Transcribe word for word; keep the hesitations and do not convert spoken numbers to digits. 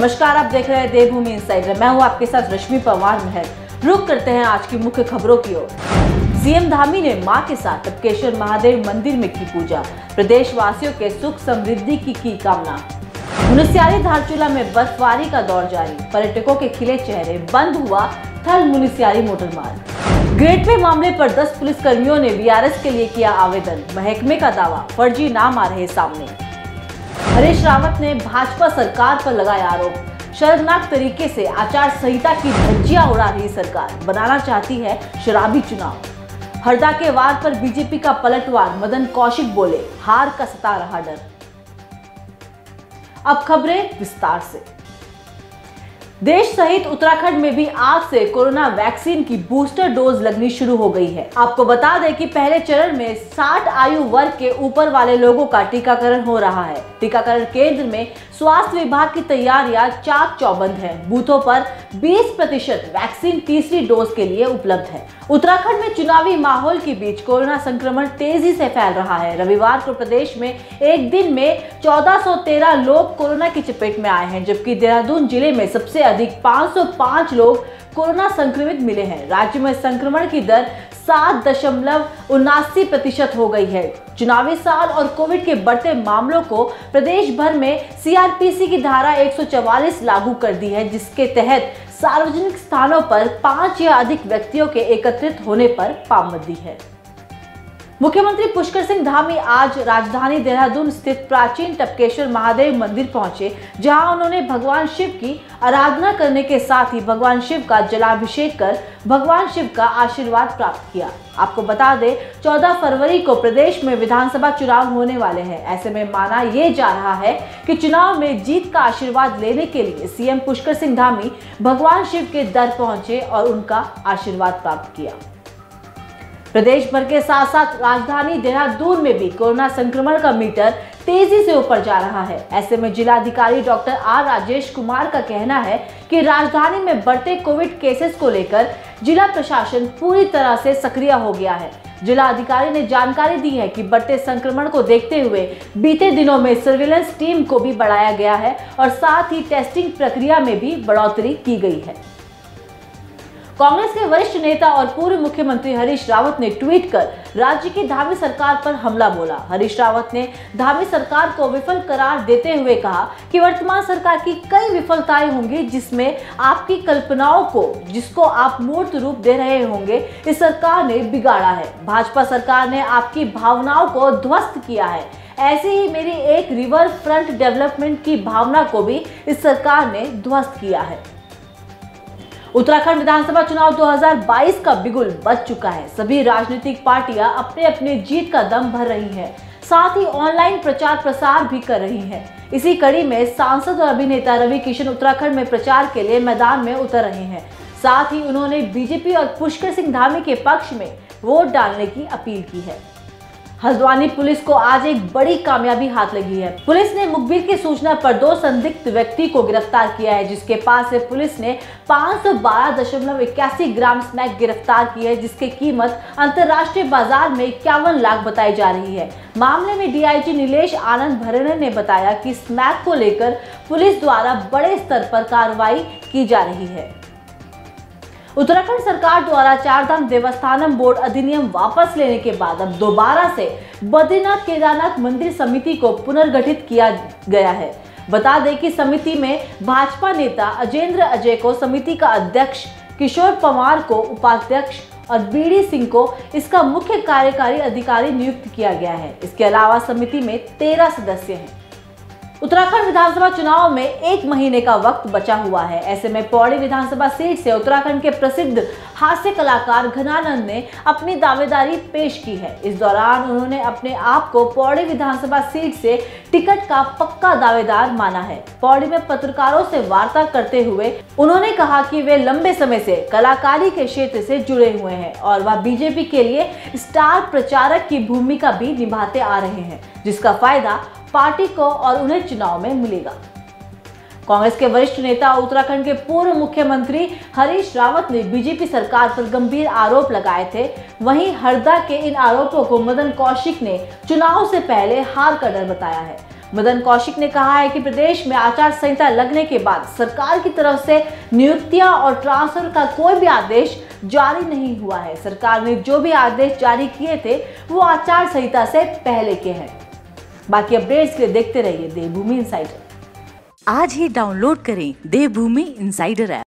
नमस्कार, आप देख रहे हैं देवभूमि इनसाइडर। मैं हूं आपके साथ रश्मि परवार महल। रुक करते हैं आज की मुख्य खबरों की ओर। सीएम धामी ने मां के साथ टपकेश्वर महादेव मंदिर में की पूजा। प्रदेश वासियों के सुख समृद्धि की की कामना। मुनस्यारी धारचूला में बर्फबारी का दौर जारी। पर्यटकों के खिले चेहरे, बंद हुआ थल मुनस्यारी मोटर मार्ग। ग्रेड पे मामले पर दस पुलिस कर्मियों ने वीआरएस के लिए किया आवेदन। महकमे का दावा, फर्जी नाम आ रहे सामने। हरीश रावत ने भाजपा सरकार पर लगाया आरोप। शर्मनाक तरीके से आचार संहिता की धज्जियां उड़ा रही सरकार, बनाना चाहती है शराबी चुनाव। हरदा के वार पर बीजेपी का पलटवार, मदन कौशिक बोले, हार का सता रहा डर। अब खबरें विस्तार से। देश सहित उत्तराखंड में भी आज से कोरोना वैक्सीन की बूस्टर डोज लगनी शुरू हो गई है। आपको बता दें कि पहले चरण में साठ आयु वर्ग के ऊपर वाले लोगों का टीकाकरण हो रहा है। टीकाकरण केंद्र में स्वास्थ्य विभाग की तैयारियां चाक चौबंद है। बूथों पर बीस प्रतिशत वैक्सीन तीसरी डोज के लिए उपलब्ध है। उत्तराखंड में चुनावी माहौल के बीच कोरोना संक्रमण तेजी से फैल रहा है। रविवार को प्रदेश में एक दिन में चौदह सौ तेरह लोग कोरोना की चपेट में आए हैं, जबकि देहरादून जिले में सबसे अधिक पाँच सौ पाँच लोग कोरोना संक्रमित मिले हैं। राज्य में संक्रमण की दर सात दशमलव उनासी प्रतिशत हो गई है। चुनावी साल और कोविड के बढ़ते मामलों को प्रदेश भर में सीआरपीसी की धारा एक सौ चौवालीस लागू कर दी है, जिसके तहत सार्वजनिक स्थानों पर पांच या अधिक व्यक्तियों के एकत्रित होने पर पाबंदी है। मुख्यमंत्री पुष्कर सिंह धामी आज राजधानी देहरादून स्थित प्राचीन टपकेश्वर महादेव मंदिर पहुंचे, जहां उन्होंने भगवान शिव की आराधना करने के साथ ही भगवान शिव का जलाभिषेक कर भगवान शिव का आशीर्वाद प्राप्त किया। आपको बता दें, चौदह फरवरी को प्रदेश में विधानसभा चुनाव होने वाले हैं। ऐसे में माना यह जा रहा है कि चुनाव में जीत का आशीर्वाद लेने के लिए सीएम पुष्कर सिंह धामी भगवान शिव के दर पहुंचे और उनका आशीर्वाद प्राप्त किया। प्रदेश भर के साथ साथ राजधानी देहरादून में भी कोरोना संक्रमण का मीटर तेजी से ऊपर जा रहा है। ऐसे में जिलाधिकारी डॉक्टर आर राजेश कुमार का कहना है कि राजधानी में बढ़ते कोविड केसेस को लेकर जिला प्रशासन पूरी तरह से सक्रिय हो गया है। जिला अधिकारी ने जानकारी दी है कि बढ़ते संक्रमण को देखते हुए बीते दिनों में सर्विलांस टीम को भी बढ़ाया गया है और साथ ही टेस्टिंग प्रक्रिया में भी बढ़ोतरी की गई है। कांग्रेस के वरिष्ठ नेता और पूर्व मुख्यमंत्री हरीश रावत ने ट्वीट कर राज्य की धामी सरकार पर हमला बोला। हरीश रावत ने धामी सरकार को विफल करार देते हुए कहा कि वर्तमान सरकार की कई विफलताएं होंगी, जिसमें आपकी कल्पनाओं को, जिसको आप मूर्त रूप दे रहे होंगे, इस सरकार ने बिगाड़ा है। भाजपा सरकार ने आपकी भावनाओं को ध्वस्त किया है। ऐसे ही मेरी एक रिवर फ्रंट डेवलपमेंट की भावना को भी इस सरकार ने ध्वस्त किया है। उत्तराखंड विधानसभा चुनाव दो हज़ार बाईस का बिगुल बज चुका है। सभी राजनीतिक पार्टियां अपने अपने जीत का दम भर रही हैं, साथ ही ऑनलाइन प्रचार प्रसार भी कर रही हैं। इसी कड़ी में सांसद और अभिनेता रवि किशन उत्तराखंड में प्रचार के लिए मैदान में उतर रहे हैं। साथ ही उन्होंने बीजेपी और पुष्कर सिंह धामी के पक्ष में वोट डालने की अपील की है। हल्द्वानी पुलिस को आज एक बड़ी कामयाबी हाथ लगी है। पुलिस ने मुखबिर की सूचना पर दो संदिग्ध व्यक्ति को गिरफ्तार किया है, जिसके पास से पुलिस ने पाँच सौ बारह दशमलव इक्यासी ग्राम स्मैक गिरफ्तार की है, जिसकी कीमत अंतर्राष्ट्रीय बाजार में इक्यावन लाख बताई जा रही है। मामले में डीआईजी नीलेश आनंद भरणे ने बताया कि स्मैक को लेकर पुलिस द्वारा बड़े स्तर पर कार्रवाई की जा रही है। उत्तराखंड सरकार द्वारा चारधाम देवस्थानम बोर्ड अधिनियम वापस लेने के बाद अब दोबारा से बद्रीनाथ केदारनाथ मंदिर समिति को पुनर्गठित किया गया है। बता दें कि समिति में भाजपा नेता अजेंद्र अजय को समिति का अध्यक्ष, किशोर पंवार को उपाध्यक्ष और बीडी सिंह को इसका मुख्य कार्यकारी अधिकारी नियुक्त किया गया है। इसके अलावा समिति में तेरह सदस्य हैं। उत्तराखंड विधानसभा चुनाव में एक महीने का वक्त बचा हुआ है। ऐसे में पौड़ी विधानसभा सीट से उत्तराखंड के प्रसिद्ध हास्य कलाकार घनानंद ने अपनी दावेदारी पेश की है। इस दौरान उन्होंने अपने आप को पौड़ी विधानसभा सीट से टिकट का पक्का दावेदार माना है। पौड़ी में पत्रकारों से वार्ता करते हुए उन्होंने कहा कि वे लंबे समय से कलाकारी के क्षेत्र से जुड़े हुए हैं और वह बीजेपी के लिए स्टार प्रचारक की भूमिका भी निभाते आ रहे हैं, जिसका फायदा पार्टी को और उन्हें चुनाव में मिलेगा। कांग्रेस के वरिष्ठ नेता उत्तराखंड के पूर्व मुख्यमंत्री हरीश रावत ने बीजेपी सरकार पर गंभीर आरोप लगाए थे। वहीं हरदा के इन आरोपों को मदन कौशिक ने चुनाव से पहले हार का डर बताया है। मदन कौशिक ने कहा है कि प्रदेश में आचार संहिता लगने के बाद सरकार की तरफ से नियुक्तियां और ट्रांसफर का कोई भी आदेश जारी नहीं हुआ है। सरकार ने जो भी आदेश जारी किए थे वो आचार संहिता से पहले के हैं। बाकी अपडेट्स के लिए देखते रहिए देवभूमि इनसाइडर। आज ही डाउनलोड करें देवभूमि इनसाइडर ऐप।